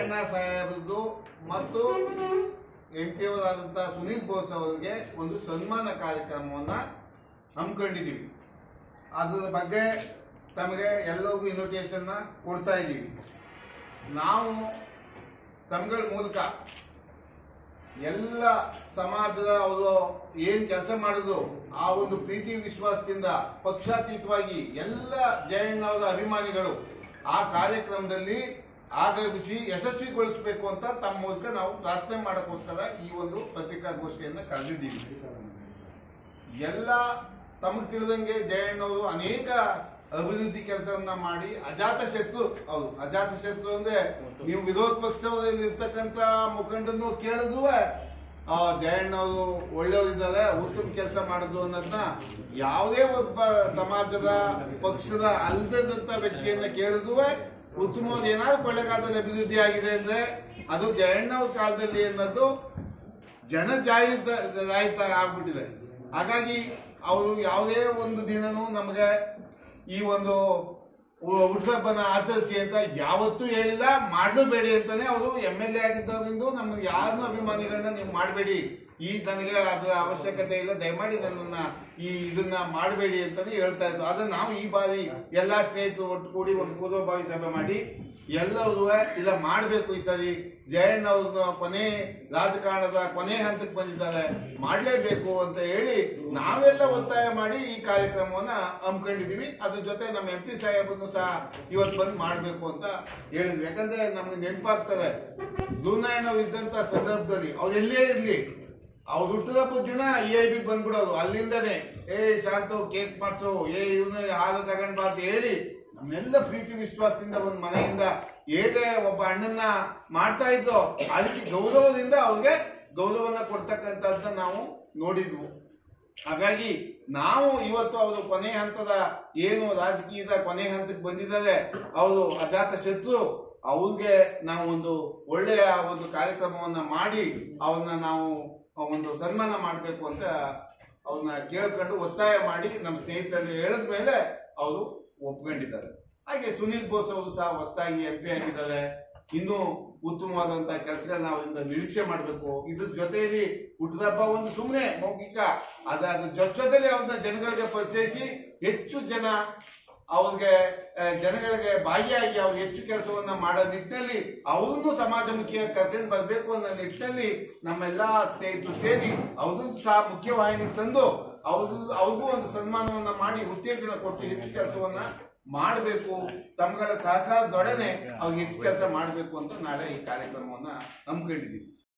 ಜಯಣ್ಣ ಸಾಹೇಬ್ರದ್ದು ಮತ್ತು MP ಅವರಾದಂತಹ ಸುನೀಲ್ ಬೋಸ್ ಅವರಿಗೆ ಒಂದು ಸನ್ಮಾನ ಕಾರ್ಯಕ್ರಮವನ್ನ ಹಮ್ಮಿಕೊಂಡಿದ್ದೀವಿ. ಅದರ ಬಗ್ಗೆ ತಮಗೆ ಎಲ್ಲರಿಗೂ ಇನ್ವಿಟೇಷನ್ ಕೊಡ್ತಾ ಇದ್ದೀವಿ. ನಾವು ತಮ್ಗಳ ಮೂಲಕ ಎಲ್ಲ ಸಮಾಜದ ಅವರು ಏನ್ ಕೆಲಸ ಮಾಡಿದ್ರು ಆ ಒಂದು ಪ್ರೀತಿ ವಿಶ್ವಾಸದಿಂದ ಪಕ್ಷಾತೀತವಾಗಿ ಎಲ್ಲ ಜಯಣ್ಣವರ ಅಭಿಮಾನಿಗಳು ಆ ಕಾರ್ಯಕ್ರಮದಲ್ಲಿ ಆಗಮಿಸಿ ಯಶಸ್ವಿಗೊಳಿಸಬೇಕು ಅಂತ ತಮ್ಮ ಮೂಲಕ ನಾವು ಪ್ರಾರ್ಥನೆ ಮಾಡೋಕ್ಕೋಸ್ಕರ ಈ ಒಂದು ಪತ್ರಿಕಾಗೋಷ್ಠಿಯನ್ನು ಕರೆದಿದ್ದೀವಿ. ಎಲ್ಲ ತಮಗೆ ತಿಳಿದಂಗೆ ಜಯಣ್ಣವರು ಅನೇಕ ಅಭಿವೃದ್ಧಿ ಕೆಲಸವನ್ನ ಮಾಡಿ ಅಜಾತ ಶತ್ರು ಅಂದ್ರೆ ನೀವು ವಿರೋಧ ಪಕ್ಷದಲ್ಲಿ ಇರ್ತಕ್ಕಂತ ಮುಖಂಡನ್ನು ಕೇಳಿದ್ರು ಜಯಣ್ಣವರು ಒಳ್ಳೆಯವರಿದ್ದಾರೆ, ಉತ್ತಮ ಕೆಲಸ ಮಾಡಿದ್ರು ಅನ್ನೋದನ್ನ ಯಾವುದೇ ಒಬ್ಬ ಸಮಾಜದ ಪಕ್ಷದ ಅಲ್ಲದಂತ ವ್ಯಕ್ತಿಯನ್ನ ಕೇಳಿದ್ರು ಉತ್ತಮವಾದ ಏನಾದ್ರು ಕೊಳ್ಳೆಗಾಲದಲ್ಲಿ ಅಭಿವೃದ್ಧಿ ಆಗಿದೆ ಅಂದ್ರೆ ಅದು ಜಯಣ್ಣವ್ರ ಕಾಲದಲ್ಲಿ ಅನ್ನೋದು ಜನಜಾಹಿರಾಯಿತ ಆಗ್ಬಿಟ್ಟಿದೆ. ಹಾಗಾಗಿ ಅವರು ಯಾವುದೇ ಒಂದು ದಿನನೂ ನಮಗೆ ಈ ಒಂದು ಹುಟ್ಟುಹಬ್ಬನ ಆಚರಿಸಿ ಅಂತ ಯಾವತ್ತೂ ಹೇಳಿಲ್ಲ, ಮಾಡಲೇಬೇಡಿ ಅಂತಾನೆ ಅವರು MLA ಆಗಿದ್ದರಿಂದ ನಮ್ಗೆ ಯಾರನ್ನೂ ಅಭಿಮಾನಿಗಳನ್ನ ನೀವು ಮಾಡಬೇಡಿ, ಈ ನನಗೆ ಅದರ ಅವಶ್ಯಕತೆ ಇಲ್ಲ, ದಯಮಾಡಿ ನನ್ನನ್ನ ಇದನ್ನ ಮಾಡಬೇಡಿ ಅಂತಾನೆ ಹೇಳ್ತಾ ಇದ್ರು. ಅದನ್ನ ನಾವು ಈ ಬಾರಿ ಎಲ್ಲಾ ಸ್ನೇಹಿತರು ಒಟ್ಟು ಕೂಡಿ ಒಂದು ಪೂರ್ವಭಾವಿ ಸಭೆ ಮಾಡಿ ಎಲ್ಲರೂ ಇಲ್ಲ ಮಾಡಬೇಕು, ಈ ಸರಿ ಜಯಣ್ಣ ಅವ್ರನ್ನ ಕೊನೆ ರಾಜಕಾರಣದ ಕೊನೆ ಹಂತಕ್ಕೆ ಬಂದಿದ್ದಾರೆ, ಮಾಡಲೇಬೇಕು ಅಂತ ಹೇಳಿ ನಾವೆಲ್ಲ ಒತ್ತಾಯ ಮಾಡಿ ಈ ಕಾರ್ಯಕ್ರಮವನ್ನ ಹಮ್ಮಿಕೊಂಡಿದೀವಿ. ಅದ್ರ ಜೊತೆ ನಮ್ಮ MP ಸಾಹೇಬನ್ನು ಸಹ ಇವತ್ತು ಬಂದು ಮಾಡಬೇಕು ಅಂತ ಹೇಳಿದ್ವಿ. ಯಾಕಂದ್ರೆ ನಮ್ಗೆ ನೆನಪಾಗ್ತದೆ ದೂನಾಯಣ್ಣವ್ರು ಇದ್ದಂತ ಸಂದರ್ಭದಲ್ಲಿ ಅವ್ರು ಎಲ್ಲೇ ಇರ್ಲಿ ಅವ್ರು ಹುಟ್ಟಿದಬ್ಬದ ದಿನ EIB ಬಂದ್ಬಿಡೋದು, ಅಲ್ಲಿಂದನೇ ಶಾಂತ ಕೇಕ್ ಮಾಡ್ಸೋ ಇವನ್ನ ಹಾಲು ತಗೊಂಡ್ ಬಾ ಅಂತ ಹೇಳಿ ನಮ್ಮೆಲ್ಲ ಪ್ರೀತಿ ವಿಶ್ವಾಸದಿಂದ ಒಂದು ಮನೆಯಿಂದ ಹೇಗೆ ಒಬ್ಬ ಅಣ್ಣನ್ನ ಮಾಡ್ತಾ ಇದ್ದೋ ಆ ರೀತಿ ಗೌರವದಿಂದ ಅವ್ರಿಗೆ ಗೌರವನ ಕೊಡ್ತಕ್ಕಂಥದ್ದನ್ನ ನಾವು ನೋಡಿದ್ವು. ಹಾಗಾಗಿ ನಾವು ಇವತ್ತು ಅವರು ಕೊನೆ ಹಂತದ ಏನು ರಾಜಕೀಯದ ಕೊನೆ ಹಂತಕ್ಕೆ ಬಂದಿದ್ದಾರೆ, ಅವರು ಅಜಾತ ಶತ್ರು, ಅವ್ರಿಗೆ ನಾವು ಒಂದು ಒಳ್ಳೆಯ ಒಂದು ಕಾರ್ಯಕ್ರಮವನ್ನ ಮಾಡಿ ಅವ್ರನ್ನ ನಾವು ಒಂದು ಸನ್ಮಾನ ಮಾಡಬೇಕು ಅಂತ ಅವ್ರನ್ನ ಕೇಳ್ಕೊಂಡು ಒತ್ತಾಯ ಮಾಡಿ ನಮ್ಮ ಸ್ನೇಹಿತರಲ್ಲಿ ಹೇಳಿದ ಮೇಲೆ ಅವರು ಒಪ್ಕೊಂಡಿದ್ದಾರೆ. ಹಾಗೆ ಸುನೀಲ್ ಬೋಸ್ ಅವರು ಸಹ ಹೊಸದಾಗಿ MP ಆಗಿದ್ದಾರೆ. ಇನ್ನೂ ಉತ್ತಮವಾದಂತಹ ಕೆಲಸಗಳನ್ನ ಅವರಿಂದ ನಿರೀಕ್ಷೆ ಮಾಡಬೇಕು. ಇದ್ರ ಜೊತೆಯಲ್ಲಿ ಹುಟ್ಟದಬ್ಬ ಒಂದು ಸುಮ್ಮನೆ ಮೌಖಿಕ, ಅದ್ರ ಜೊತೆಲಿ ಅವ್ರನ್ನ ಜನಗಳಿಗೆ ಪರಿಚಯಿಸಿ ಹೆಚ್ಚು ಜನ ಅವ್ರಿಗೆ ಜನಗಳಿಗೆ ಭಾಗಿಯಾಗಿ ಅವ್ರು ಹೆಚ್ಚು ಕೆಲಸವನ್ನ ಮಾಡೋ ನಿಟ್ಟಿನಲ್ಲಿ ಅವ್ರನ್ನೂ ಸಮಾಜಮುಖಿಯಾಗಿ ಕರ್ಕೊಂಡು ಬರಬೇಕು ಅನ್ನೋ ನಿಟ್ಟಿನಲ್ಲಿ ನಮ್ಮೆಲ್ಲಾ ಸ್ನೇಹಿತರು ಸೇರಿ ಅವ್ರದ್ದು ಸಹ ಮುಖ್ಯವಾಹಿನಿಗೆ ತಂದು ಅವ್ರಿಗೂ ಒಂದು ಸನ್ಮಾನವನ್ನ ಮಾಡಿ ಉತ್ತೇಜನ ಕೊಟ್ಟು ಹೆಚ್ಚು ಕೆಲಸವನ್ನ ಮಾಡಬೇಕು, ತಮ್ಮಗಳ ಸಹಕಾರದೊಡನೆ ಅವ್ರಿಗೆ ಹೆಚ್ಚು ಕೆಲಸ ಮಾಡಬೇಕು ಅಂತ ನಾಳೆ ಈ ಕಾರ್ಯಕ್ರಮವನ್ನ ಹಮ್ಮಿಕೊಂಡಿದ್ದೀವಿ.